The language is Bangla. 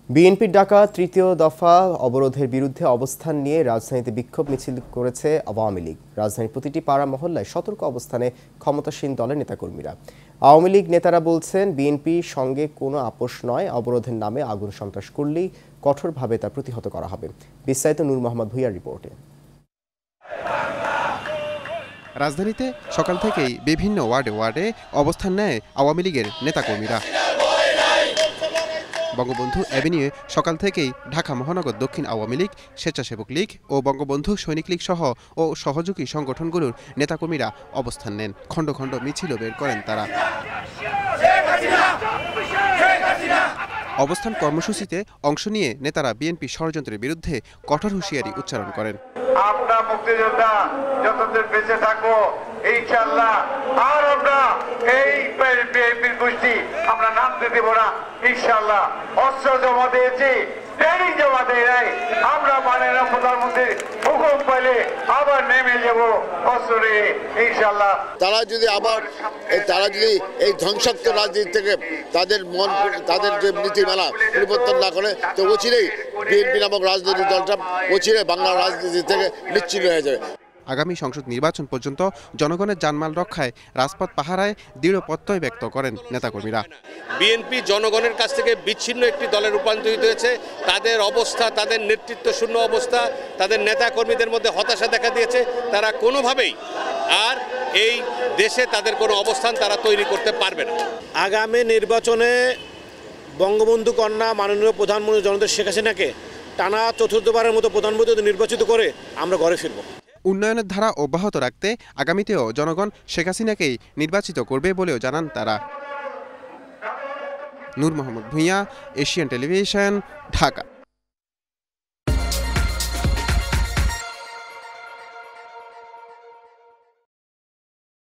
বিএনপির ডাকা তৃতীয় দফা অবরোধের বিরুদ্ধে অবস্থান নিয়ে রাজধানীতে বিক্ষোভ মিছিল করেছে আওয়ামী লীগ। রাজধানীর প্রতিটি পাড়া মহল্লায় সতর্ক অবস্থানে ক্ষমতাসীন দলের নেতাকর্মীরা। আওয়ামী লীগ নেতারা বলছেন, বিএনপির সঙ্গে কোনো আপোষ নয়, অবরোধের নামে আগুন সন্ত্রাস করলেই কঠোরভাবে তা প্রতিহত করা হবে। বিস্তারিত নূর মোহাম্মদ ভূঁইয়ার রিপোর্টে। রাজধানীতে সকাল থেকেই বিভিন্ন ওয়ার্ডে অবস্থান নেয় আওয়ামী লীগের নেতাকর্মীরা। বঙ্গবন্ধু অ্যাভিনিউয়ে সকাল থেকেই ঢাকা মহানগর দক্ষিণ আওয়ামী লীগ, স্বেচ্ছাসেবক লীগ ও বঙ্গবন্ধু সৈনিক লীগ সহ ও সহযোগী সংগঠনগুলোর নেতাকর্মীরা অবস্থান নেন। খণ্ড খণ্ড মিছিলও বের করেন তারা। অবস্থান কর্মসূচিতে অংশ নিয়ে নেতারা বিএনপি ষড়যন্ত্রের বিরুদ্ধে কঠোর হুঁশিয়ারি উচ্চারণ করেন। আমরা মুক্তিযোদ্ধা যতদিন বেঁচে থাকবো ইনশাআল্লাহ আর আমরা এই বিএনপির গোষ্ঠী আমরা নামতে দেব না। ইনশাআল্লাহ অস্ত্র জমা দিয়েছি, ট্রেনিং জমা দেয় নাই। আমরা মাননীয় প্রধানমন্ত্রীর হুকুম পেলে আবার নেমে যাব অস্ত্র নিয়ে ইনশাআল্লাহ। তারা যদি এই ধ্বংসাত্মক রাজনীতি থেকে তাদের যে নীতিমালা পরিবর্তন না করে, তো অচিরেই বিএনপি নামক রাজনৈতিক দলটা অচিরে বাংলার রাজনীতি থেকে নিশ্চিহ্ন হয়ে যাবে। আগামী সংসদ নির্বাচন পর্যন্ত জনগণের জানমাল রক্ষায় রাজপথ পাহারায় দৃঢ় প্রত্যয় ব্যক্ত করেন নেতাকর্মীরা। বিএনপি জনগণের কাছ থেকে বিচ্ছিন্ন একটি দলে রূপান্তরিত হয়েছে। তাদের অবস্থা, তাদের নেতৃত্ব শূন্য অবস্থা, তাদের নেতাকর্মীদের মধ্যে হতাশা দেখা দিয়েছে। তারা কোনোভাবেই আর এই দেশে তাদের কোনো অবস্থান তারা তৈরি করতে পারবে না। আগামী নির্বাচনে বঙ্গবন্ধু কন্যা মাননীয় প্রধানমন্ত্রী জননেত্রী শেখ হাসিনাকে টানা চতুর্থবারের মতো প্রধানমন্ত্রী নির্বাচিত করে আমরা ঘরে ফিরব। উন্নয়নের ধারা অব্যাহত রাখতে আগামীতেও জনগণ শেখ হাসিনাকেই নির্বাচিত করবে বলেও জানান তারা। Noor Mohammad Bhuiyan, Asian television, Dhaka.